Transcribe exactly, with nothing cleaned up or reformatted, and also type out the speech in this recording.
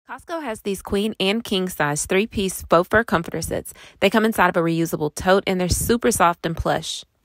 Costco has these queen and king size three piece faux fur comforter sets. They come inside of a reusable tote and they're super soft and plush.